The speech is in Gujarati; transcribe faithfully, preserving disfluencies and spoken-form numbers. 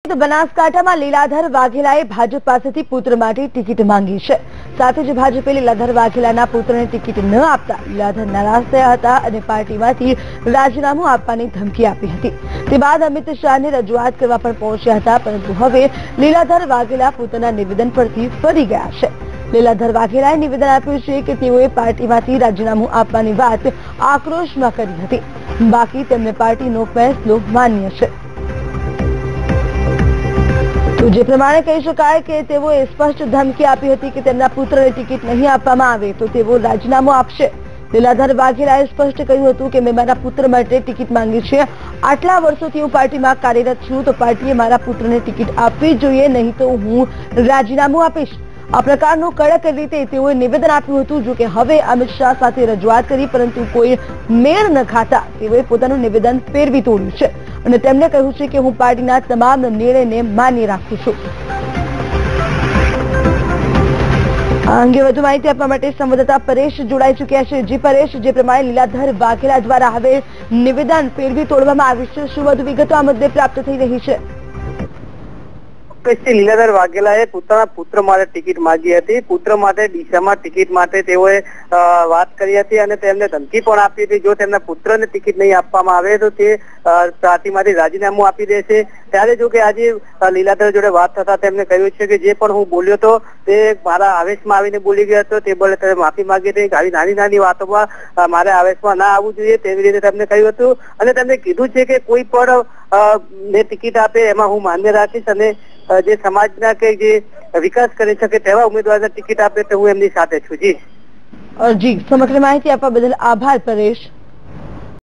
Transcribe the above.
બનાસકાંઠા में લીલાધર વાઘેલાએ ભાજપ પાસેથી પુત્ર માટે ટિકિટ માંગી છે। સાથે જ ભાજપે લીલાધર વાઘેલાના પુત્રને ટિકિટ ન આપતા લીલાધર નારાજ થયા હતા અને પાર્ટીમાંથી રાજીનામું આપવાની ધમકી આપી હતી। તે બાદ અમિત શાહને રજૂઆત કરવા પણ પહોંચ્યા હતા, પરંતુ હવે લીલાધર વાઘેલા પોતાના નિવેદન પરથી ફરી ગયા છે। લીલાધર વાઘેલાએ નિવેદન આપ્યું છે કે તેઓએ પાર્ટીમાંથી રાજીનામું આપવાની વાત આક્રોશમાં કરી હતી, બાકી તેમને પાર્ટીનો ફેસલો માન્ય છે। तो जे प्रमाणे कही शकाय के तेओए स्पष्ट धमकी आपी हती कि तेमना पुत्रने टिकिट नहीं आपवामां आवे तो तेओ राजीनामुं आपशे। લીલાધર વાઘેલાએ સ્પષ્ટ કહ્યું હતું કે મેં મારા પુત્ર માટે ટિકિટ માંગી છે। આટલા વર્ષોથી હું પાર્ટીમાં કાર્યરત છું તો પાર્ટીએ મારા પુત્રને ટિકિટ આપવી જોઈએ, નહીં તો હું રાજીનામું આપીશ। આ પ્રકારનું કડક રીતે તેઓએ નિવેદન આપ્યું હતું। જો કે હવે અમિત શાહ સાથે રજૂઆત કરી પરંતુ કોઈ મેળ ન ખાતા તેઓએ પોતાનું નિવેદન ફેરવી તોડ્યું છે અને તેમણે કહ્યું છે કે હું પાર્ટીના તમામ નિર્ણયને માની રાખું છું। આ અંગે વધુ માહિતી આપવા માટે સંવાદદાતા પરેશ જોડાઈ ચૂક્યા છે। જી પરેશ, જે પ્રમાણે લીલાધર વાઘેલા દ્વારા હવે નિવેદન ફેરવી તોડવામાં આવ્યું છે, શું વધુ વિગતો આ મુદ્દે પ્રાપ્ત થઈ રહી છે? લીલાધર વાઘેલાએ પોતાના પુત્ર માટે ટિકિટ માંગી હતી। પુત્ર માટે ડીસામાં ટિકિટ માટે તેઓએ વાત કરી હતી અને તેમને ધમકી પણ આપી હતી જો તેમના પુત્રને ટિકિટ નહીં આપવામાં આવે તો તે પાર્ટીમાંથી રાજીનામું આપી દેશે। ત્યારે જો કે આજે લીલાધર જોડે વાત થતા તેમને કહ્યું છે કે જે પણ હું બોલ્યો હતો તે મારા આવેશમાં આવીને બોલી ગયો હતો, તે બોલે તેને માફી માંગી હતી। આવી નાની નાની વાતોમાં મારે આવેશમાં ના આવવું જોઈએ તેવી રીતે તેમને કહ્યું હતું અને તેમને કીધું છે કે કોઈ પણ ને ટિકિટ આપે એમાં હું માન્ય રાખીશ અને જે સમાજના કે જે વિકાસ કરી શકે તેવા ઉમેદવારને ટિકિટ આપે તો હું એમની સાથે છું। જી જી સમગ્ર માહિતી આપવા બદલ આભાર પરેશ।